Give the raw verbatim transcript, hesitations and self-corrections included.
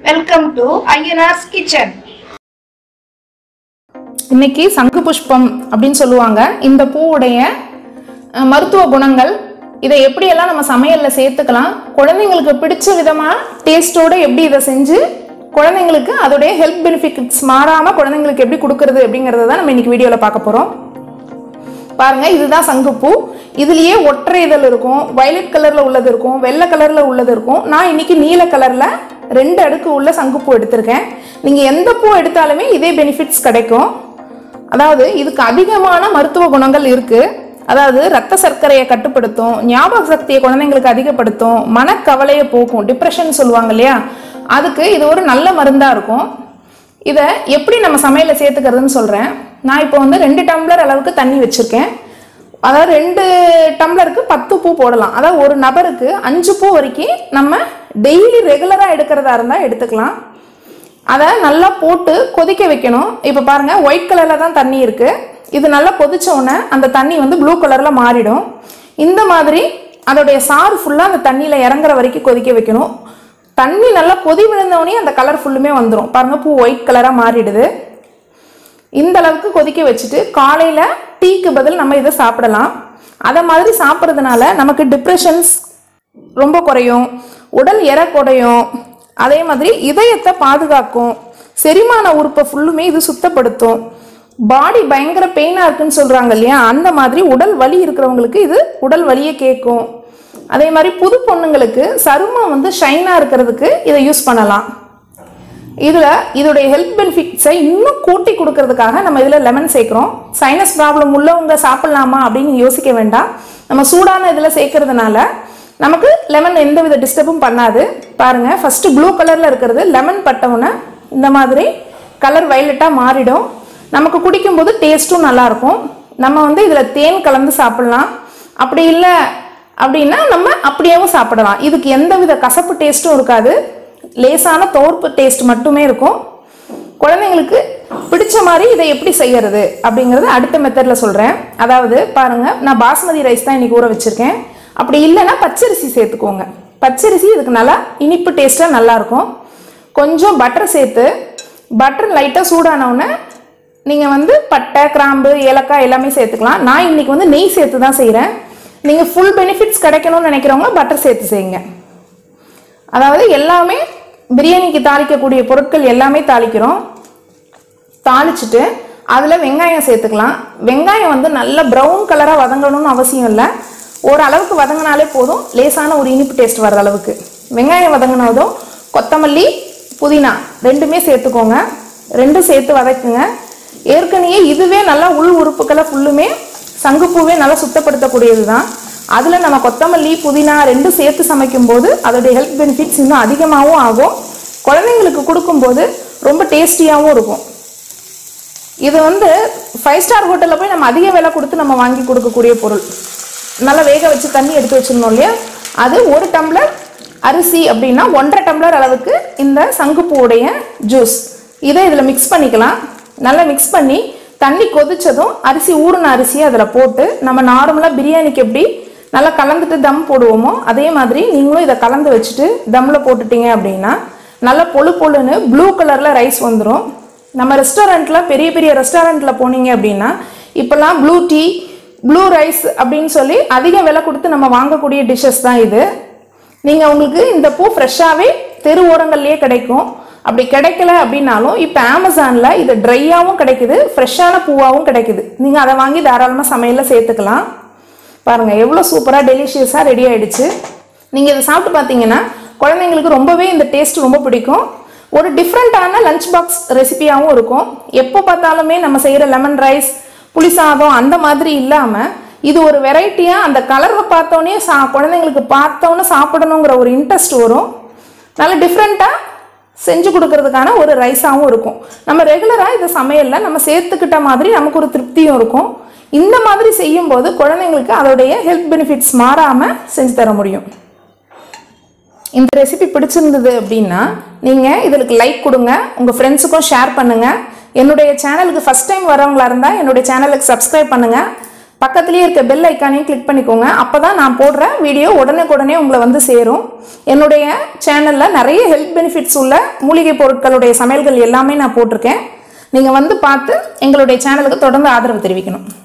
Welcome to Ayyana's Kitchen. இன்னைக்கு சங்கு புஷ்பம் அப்படினு சொல்லுவாங்க. இந்த பூவுடைய மருத்துவ குணங்கள் இதை எப்படி எல்லாம் நம்ம சமையல்ல சேர்த்துக்கலாம், குழந்தைகளுக்கு பிடிச்ச விதமா டேஸ்டோட எப்படி இதை செஞ்சு குழந்தைகளுக்கு அதோட ஹெல்த் பெனிஃபிட்ஸ் மாறாம குழந்தைகளுக்கு எப்படி கொடுக்கிறது அப்படிங்கறத தான் நம்ம இன்னைக்கு வீடியோல பார்க்க போறோம். பாருங்க, இதுதான் சங்குப்பூ. இதுலயே ஒற்றை இதழ் இருக்கும், வயலட் கலர்ல உள்ளது இருக்கும், வெள்ளை கலர்ல உள்ளது இருக்கும். நான் இன்னைக்கு நீல கலர்ல ரெண்டு அடுக்கு உள்ள சங்குப்பூ எடுத்திருக்கேன். நீங்க எந்த பூ எடுத்தாலுமே இதே பெனிஃபிட்ஸ் கிடைக்கும். அதாவது இதுக்கு அதிகமான மருத்துவ குணங்கள் இருக்கு. அதாவது ரத்த சர்க்கரையை கட்டுப்படுத்தும், ஞாபக சக்தியை குழந்தைங்களுக்கு அதிகப்படுத்தும், மனக்கவலையை போக்கும், டிப்ரெஷன் சொல்லுவாங்க இல்லையா, அதுக்கு இது ஒரு நல்ல மருந்தா இருக்கும். இதை எப்படி நம்ம சமையல சேர்த்துக்கிறதுன்னு சொல்றேன். நான் இப்போ வந்து ரெண்டு டம்ளர் அளவுக்கு தண்ணி வச்சிருக்கேன். அதாவது ரெண்டு டம்ளருக்கு பத்து பூ போடலாம். அதாவது ஒரு நபருக்கு அஞ்சு பூ வரைக்கும் நம்ம டெய்லி ரெகுலரா எடுக்கிறதா இருந்தா எடுத்துக்கலாம். அதை நல்லா போட்டு கொதிக்க வைக்கணும். இப்போ பாருங்க, ஒயிட் கலர்ல தான் தண்ணி இருக்கு. இது நல்லா கொதிச்ச உடனே அந்த தண்ணி வந்து ப்ளூ கலர்ல மாறிடும். இந்த மாதிரி அதோடைய சாறு ஃபுல்லா அந்த தண்ணியில இறங்குற வரைக்கும் கொதிக்க வைக்கணும். தண்ணி நல்லா கொதி விழுந்தவொடனே அந்த கலர் ஃபுல்லுமே வந்துடும். பாருங்க, பூ ஒயிட் கலரா மாறிடுது. இந்த அளவுக்கு கொதிக்க வச்சுட்டு காலையில டீக்கு பதில் நம்ம இதை சாப்பிடலாம். அதை மாதிரி சாப்பிட்றதுனால நமக்கு டிப்ரெஷன்ஸ் ரொம்ப குறையும், உடல் எடை குறையும், அதே மாதிரி இதயத்தை பாதுகாக்கும், செரிமான உறுப்பை ஃபுல்லுமே இது சுத்தப்படுத்தும். பாடி பயங்கர பெயினா இருக்குன்னு சொல்றாங்க இல்லையா, அந்த மாதிரி உடல் வலி இருக்கிறவங்களுக்கு இது உடல் வலியை கேட்கும். அதே மாதிரி புது பொண்ணுங்களுக்கு சருமம் வந்து ஷைனா இருக்கிறதுக்கு இதை யூஸ் பண்ணலாம். இதுல இதோடைய ஹெல்த் பெனிஃபிட்ஸை இன்னும் கூட்டி கொடுக்கறதுக்காக நம்ம இதுல லெமன் சேர்க்கிறோம். சைனஸ் ப்ராப்ளம் உள்ளவங்க சாப்பிடலாமா அப்படின்னு யோசிக்க வேண்டாம். நம்ம சூடான இதுல சேர்க்கறதுனால நமக்கு லெமன் எந்த வித டிஸ்டர்பும் பண்ணாது. பாருங்க, ஃபர்ஸ்ட் ப்ளூ கலர்ல இருக்கிறது லெமன் பட்டவுடனே இந்த மாதிரி கலர் வயலட்டா மாறிடும். நமக்கு குடிக்கும் போது டேஸ்ட்டும் நல்லா இருக்கும். நம்ம வந்து இதுல தேன் கலந்து சாப்பிடலாம். அப்படி இல்லை அப்படின்னா நம்ம அப்படியேவும் சாப்பிடலாம். இதுக்கு எந்த வித கசப்பு டேஸ்ட்டும் இருக்காது, லேசான தோற்பு டேஸ்ட் மட்டுமே இருக்கும். குழந்தைங்களுக்கு பிடிச்ச மாதிரி இதை எப்படி செய்யறது அப்படிங்கறது அடுத்த மெத்தட்ல சொல்றேன். அதாவது பாருங்க, நான் பாஸ்மதி ரைஸ் தான் இன்னைக்கு ஊற வச்சிருக்கேன். அப்படி இல்லைன்னா பச்சரிசி சேர்த்துக்கோங்க. பச்சரிசி இதுக்கு நல்லா இனிப்பு டேஸ்டா நல்லா இருக்கும். கொஞ்சம் பட்டர் சேர்த்து, பட்டர் லைட்டா சூடானவுடனே நீங்க வந்து பட்டை, கிராம்பு, ஏலக்காய் எல்லாமே சேர்த்துக்கலாம். நான் இன்னைக்கு வந்து நெய் சேர்த்து தான் செய்யறேன். நீங்க ஃபுல் பெனிஃபிட்ஸ் கிடைக்கணும்னு நினைக்கிறவங்க பட்டர் சேர்த்து செய்யுங்க. அதாவது எல்லாமே பிரியாணிக்கு தாளிக்கக்கூடிய பொருட்கள் எல்லாமே தாளிக்கிறோம். தாளிச்சுட்டு அதில் வெங்காயம் சேர்த்துக்கலாம். வெங்காயம் வந்து நல்ல ப்ரௌன் கலராக வதங்கணும்னு அவசியம் இல்லை, ஓரளவுக்கு வதங்கினாலே போதும். லேசான ஒரு இனிப்பு டேஸ்ட் வர்ற அளவுக்கு வெங்காயம் வதங்கினதும் கொத்தமல்லி, புதினா ரெண்டுமே சேர்த்துக்கோங்க. ரெண்டும் சேர்த்து வதக்குங்க. ஏற்கனவே இதுவே நல்லா உள் உறுப்புகளை ஃபுல்லுமே சங்குப்பூவே நல்லா சுத்தப்படுத்தக்கூடியது தான். அதில் நம்ம கொத்தமல்லி, புதினா ரெண்டும் சேர்த்து சமைக்கும் போது அதோடைய ஹெல்த் பெனிஃபிட்ஸ் இன்னும் அதிகமாகவும் ஆகும். குழந்தைங்களுக்கு கொடுக்கும்போது ரொம்ப டேஸ்டியாகவும் இருக்கும். இது வந்து ஃபைவ் ஸ்டார் ஹோட்டலில் போய் நம்ம அதிக விலை கொடுத்து நம்ம வாங்கி கொடுக்கக்கூடிய பொருள். நல்லா வேக வச்சு தண்ணி எடுத்து வச்சிடணும் இல்லையா, அது ஒரு டம்ளர் அரிசி அப்படின்னா ஒன்றரை டம்ளர் அளவுக்கு இந்த சங்குப்பூவுடைய ஜூஸ் இதை இதில் மிக்ஸ் பண்ணிக்கலாம். நல்லா மிக்ஸ் பண்ணி தண்ணி கொதிச்சதும் அரிசி, ஊறின அரிசியை அதில் போட்டு நம்ம நார்மலாக பிரியாணிக்கு எப்படி நல்லா கலந்துட்டு தம் போடுவோமோ அதே மாதிரி நீங்களும் இதை கலந்து வச்சுட்டு தம்மில் போட்டுட்டீங்க அப்படின்னா நல்லா பொழு பொழுன்னு ப்ளூ கலரில் ரைஸ் வந்துடும். நம்ம ரெஸ்டாரண்ட்டில், பெரிய பெரிய ரெஸ்டாரண்ட்டில் போனீங்க அப்படின்னா இப்போல்லாம் ப்ளூ டீ, ப்ளூ ரைஸ் அப்படின்னு சொல்லி அதிக விலை கொடுத்து நம்ம வாங்கக்கூடிய டிஷ்ஷஸ் தான் இது. நீங்கள் உங்களுக்கு இந்த பூ ஃப்ரெஷ்ஷாகவே தெரு ஓரங்கள்லேயே கிடைக்கும். அப்படி கிடைக்கல அப்படின்னாலும் இப்போ அமேசானில் இது ட்ரையாகவும் கிடைக்குது, ஃப்ரெஷ்ஷான பூவாகவும் கிடைக்குது. நீங்கள் அதை வாங்கி தாராளமாக சமையலில் சேர்த்துக்கலாம். பாருங்கள், எவ்வளோ சூப்பராக டெலிஷியஸாக ரெடி ஆகிடுச்சு. நீங்கள் இதை சாப்பிட்டு பார்த்தீங்கன்னா குழந்தைங்களுக்கு ரொம்பவே இந்த டேஸ்ட் ரொம்ப பிடிக்கும். ஒரு டிஃப்ரெண்ட்டான லஞ்ச் பாக்ஸ் ரெசிபியாகவும் இருக்கும். எப்போ பார்த்தாலுமே நம்ம செய்கிற லெமன் ரைஸ், புளி சாதம் அந்த மாதிரி இல்லாமல் இது ஒரு வெரைட்டியாக அந்த கலரை பார்த்தோன்னே சா குழந்தைங்களுக்கு பார்த்தோன்னே சாப்பிடணுங்கிற ஒரு இன்ட்ரெஸ்ட் வரும். நல்ல டிஃப்ரெண்ட்டாக செஞ்சு கொடுக்கறதுக்கான ஒரு ரைஸாகவும் இருக்கும். நம்ம ரெகுலராக இதை சமையலில் நம்ம சேர்த்துக்கிட்ட மாதிரி நமக்கு ஒரு திருப்தியும் இருக்கும். இந்த மாதிரி செய்யும் போது குழந்தைங்களுக்கு அதோடைய ஹெல்த் பெனிஃபிட்ஸ் மாறாமல் செஞ்சு தர முடியும். இந்த ரெசிபி பிடிச்சிருந்தது அப்படின்னா நீங்கள் இதற்கு லைக் கொடுங்க, உங்கள் ஃப்ரெண்ட்ஸுக்கும் ஷேர் பண்ணுங்கள். என்னுடைய சேனலுக்கு ஃபஸ்ட் டைம் வரவங்களா இருந்தால் என்னுடைய சேனலுக்கு சப்ஸ்கிரைப் பண்ணுங்கள். பக்கத்துலேயே இருக்க பெல் ஐக்கானையும் கிளிக் பண்ணிக்கோங்க. அப்போ தான் நான் போடுற வீடியோ உடனுக்குடனே உங்களை வந்து சேரும். என்னுடைய சேனலில் நிறைய ஹெல்த் பெனிஃபிட்ஸ் உள்ள மூலிகை பொருட்களுடைய சமையல்கள் எல்லாமே நான் போட்டிருக்கேன். நீங்கள் வந்து பார்த்து எங்களுடைய சேனலுக்கு தொடர்ந்து ஆதரவு தெரிவிக்கணும்.